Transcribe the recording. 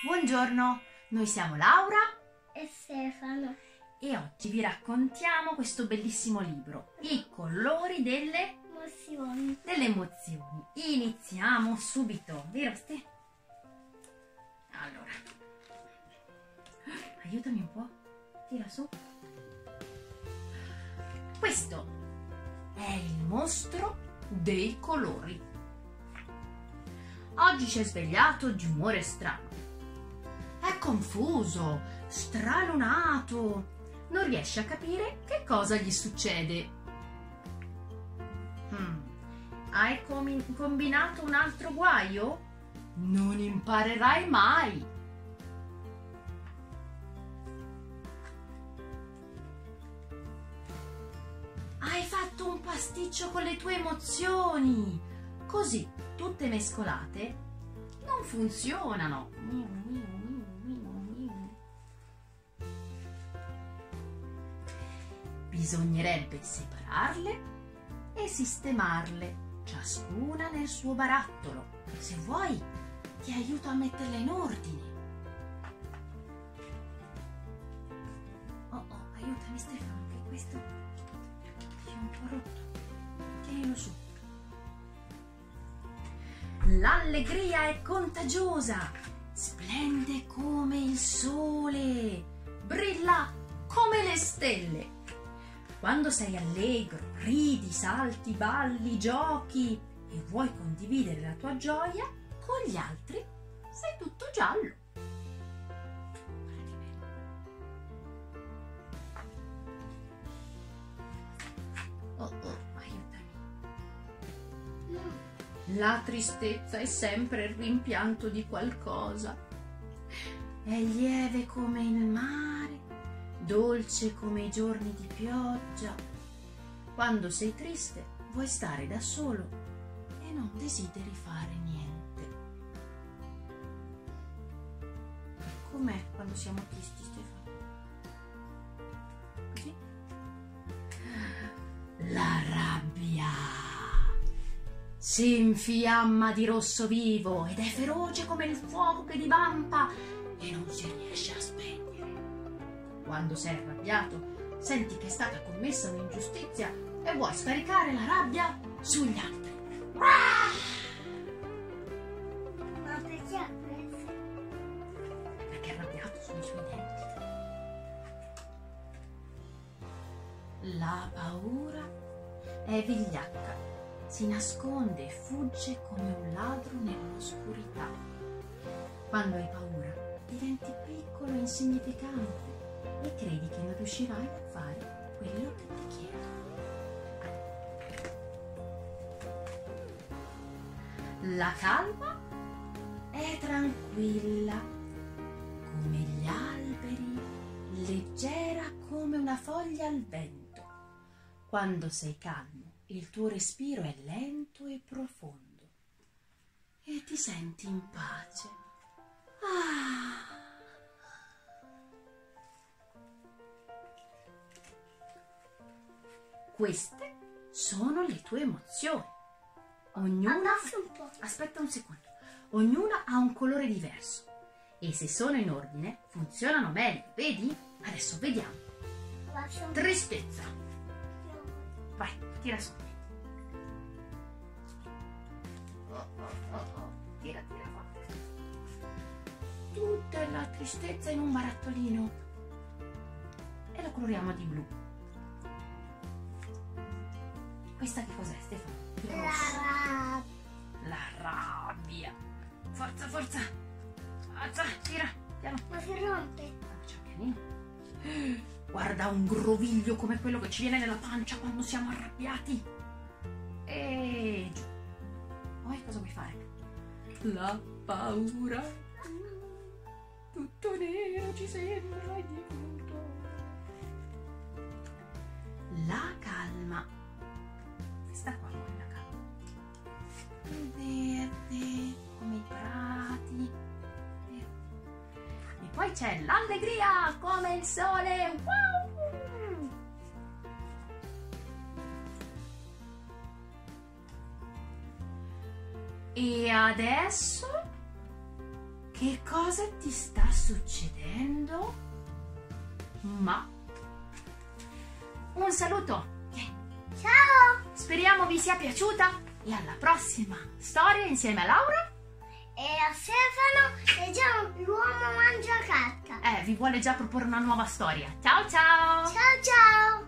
Buongiorno, noi siamo Laura e Stefano. e oggi vi raccontiamo questo bellissimo libro, I colori delle emozioni. Iniziamo subito, vero Ste? Allora, aiutami un po', tira su. Questo è il mostro dei colori. Oggi si è svegliato di umore strano. È confuso, stralunato, non riesce a capire che cosa gli succede. Hai combinato un altro guaio? Non imparerai mai. Hai fatto un pasticcio con le tue emozioni. Così, tutte mescolate, non funzionano. Bisognerebbe separarle e sistemarle, ciascuna nel suo barattolo. Se vuoi, ti aiuto a metterle in ordine. Oh, aiutami Stefano, che questo è un po' rotto. Tienilo su. L'allegria è contagiosa, splende come il sole, brilla come le stelle. Quando sei allegro, ridi, salti, balli, giochi e vuoi condividere la tua gioia con gli altri, sei tutto giallo. Aiutami. La tristezza è sempre il rimpianto di qualcosa. È lieve come il mare, dolce come i giorni di pioggia. Quando sei triste vuoi stare da solo e non desideri fare niente. Com'è quando siamo tristi, Stefano? Così? La rabbia si infiamma di rosso vivo ed è feroce come il fuoco che divampa e non si riesce a spegnere. Quando sei arrabbiato, senti che è stata commessa un'ingiustizia e vuoi scaricare la rabbia sugli altri. Ma perché? Perché è arrabbiato, sono i suoi denti. La paura è vigliacca, si nasconde e fugge come un ladro nell'oscurità. Quando hai paura, diventi piccolo e insignificante e credi che non riuscirai a fare quello che ti chiedo. La calma è tranquilla come gli alberi, leggera come una foglia al vento. Quando sei calmo, il tuo respiro è lento e profondo e ti senti in pace. Queste sono le tue emozioni. Ognuna... Aspetta un secondo. Ognuna ha un colore diverso e se sono in ordine funzionano meglio, vedi? Adesso vediamo. Tristezza. Vai, tira su. Tira forte. Tutta la tristezza in un barattolino e lo coloriamo di blu. Questa che cos'è, Stefano? La rabbia. Forza, forza. Alza, tira, piano. Ma si rompe. Facciamo pianino. Guarda un groviglio come quello che ci viene nella pancia quando siamo arrabbiati. E giù. Poi cosa vuoi fare? La paura. Tutto nero ci sembra divenuto. La calma. Questa qua è la calma. Verde come i prati. E poi c'è l'allegria come il sole. Wow! E adesso Che cosa ti sta succedendo? Ma un saluto. Ciao! Speriamo vi sia piaciuta e alla prossima storia insieme a Laura. E a Stefano leggiamo L'uomo mangia carta. Vi vuole già proporre una nuova storia. Ciao ciao! Ciao ciao!